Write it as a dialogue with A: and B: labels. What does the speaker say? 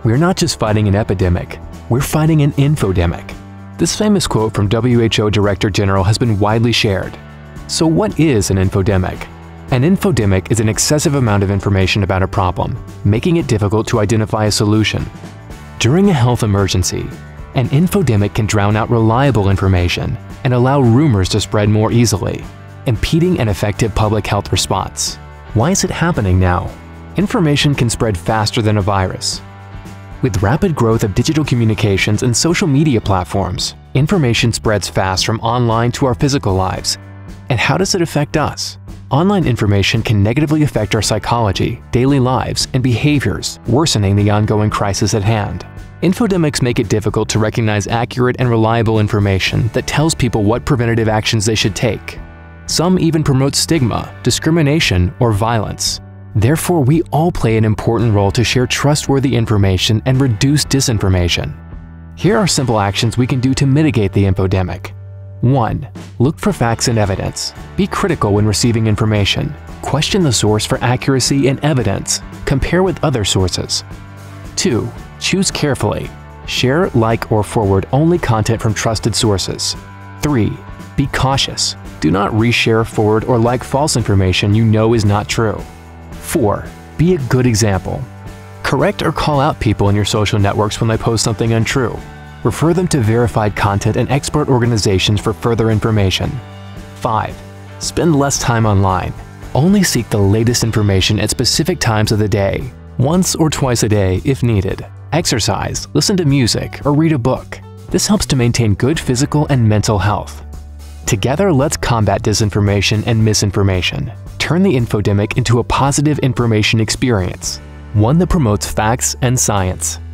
A: We're not just fighting an epidemic, we're fighting an infodemic. This famous quote from WHO Director General has been widely shared. So what is an infodemic? An infodemic is an excessive amount of information about a problem, making it difficult to identify a solution. During a health emergency, an infodemic can drown out reliable information and allow rumors to spread more easily, impeding an effective public health response. Why is it happening now? Information can spread faster than a virus. With rapid growth of digital communications and social media platforms, information spreads fast from online to our physical lives. And how does it affect us? Online information can negatively affect our psychology, daily lives, and behaviors, worsening the ongoing crisis at hand. Infodemics make it difficult to recognize accurate and reliable information that tells people what preventative actions they should take. Some even promote stigma, discrimination, or violence. Therefore, we all play an important role to share trustworthy information and reduce disinformation. Here are simple actions we can do to mitigate the infodemic. 1. Look for facts and evidence. Be critical when receiving information. Question the source for accuracy and evidence. Compare with other sources. 2. Choose carefully. Share, like, or forward only content from trusted sources. 3. Be cautious. Do not reshare, forward, or like false information you know is not true. 4. Be a good example. Correct or call out people in your social networks when they post something untrue. Refer them to verified content and expert organizations for further information. 5. Spend less time online. Only seek the latest information at specific times of the day, once or twice a day if needed. Exercise, listen to music, or read a book. This helps to maintain good physical and mental health. Together, let's combat disinformation and misinformation. Turn the infodemic into a positive information experience, one that promotes facts and science.